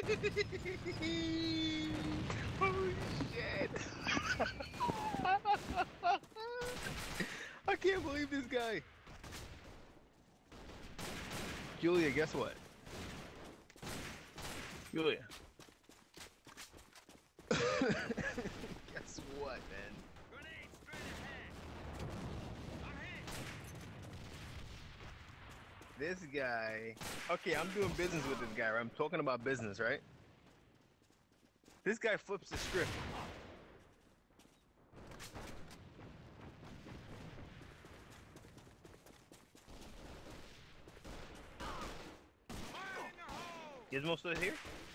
Holy shit! I can't believe this guy. Julia, guess what? Julia. Guess what, man? Grenade straight ahead. I'm hit. This guy. Okay, I'm doing business with this guy, right? I'm talking about business, right? This guy flips the script. Fire in the hole. Gizmo still here?